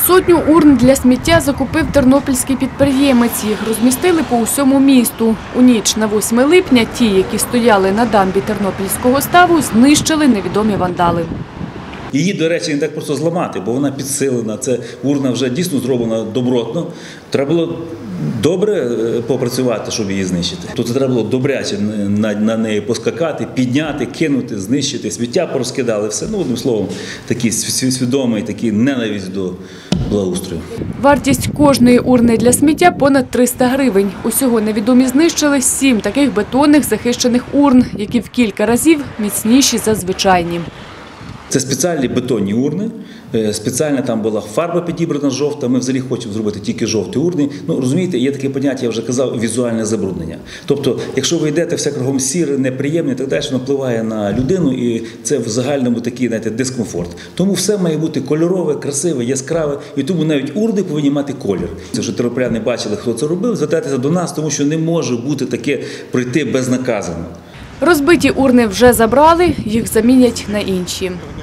Сотню урн для сміття закупив тернопільський підприємець. Їх розмістили по усьому місту. У ніч на 8 липня ті, які стояли на дамбі Тернопільського ставу, знищили невідомі вандали. Її, до речі, не так просто зламати, бо вона підсилена. Це урна вже дійсно зроблена добротно. Треба було добре попрацювати, щоб її знищити. Тут треба було добряче на неї поскакати, підняти, кинути, знищити. Сміття порозкидали, все. Ну, одним словом, такий свідомий, такий ненависть до благоустрою. Вартість кожної урни для сміття – понад 300 гривень. Усього невідомі знищили 7 таких бетонних захищених урн, які в кілька разів міцніші за звичайні. Це спеціальні бетонні урни, спеціальна там була фарба підібрана жовта, ми взагалі хочемо зробити тільки жовті урни. Ну, розумієте, є таке поняття, я вже казав, візуальне забруднення. Тобто, якщо ви йдете все кругом сіре, неприємне і так далі, воно впливає на людину і це в загальному такий, знаєте, дискомфорт. Тому все має бути кольорове, красиве, яскраве і тому навіть урни повинні мати колір. Це вже тернополяни бачили, хто це робив, звертайтеся до нас, тому що не може бути таке пройти безнаказано. Розбиті урни вже забрали, їх замінять на інші.